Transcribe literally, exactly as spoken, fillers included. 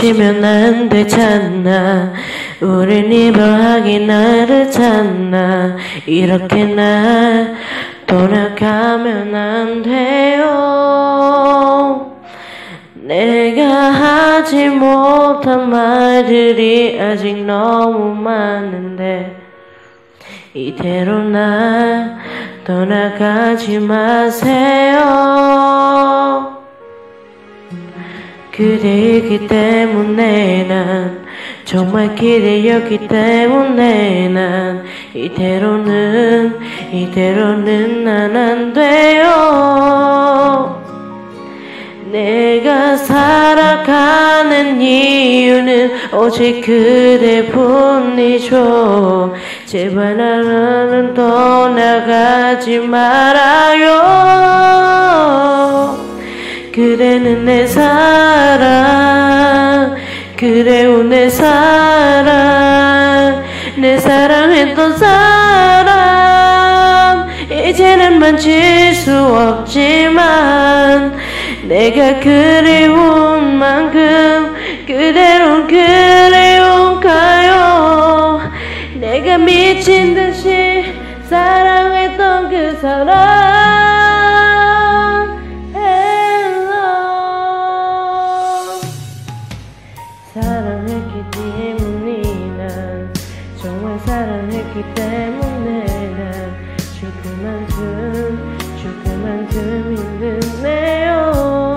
헤어지면 안 되잖아. 우린 이별하기 나르잖아. 이렇게 날 돌아가면 안 돼요. 내가 하지 못한 말들이 아직 너무 많은데 이대로 날 떠나가지 마세요. 그대이기 때문에 난 정말 기대였기 때문에 난 이대로는 이대로는 난 안 돼요. 내가 살아가는 이유는 오직 그대뿐이죠. 제발 나는 떠나가지 말아요. 그대는 내 사랑, 그대우 내 사랑, 내 사랑했던 사람 이제는 만질 수 없지만 내가 그리운 만큼 그대로 그리운가요. 내가 미친 듯이 사랑했던 그 사람. 사랑했기 때문에 난 정말 사랑했기 때문에 난 죽을 만큼 죽을 만큼 힘드네요.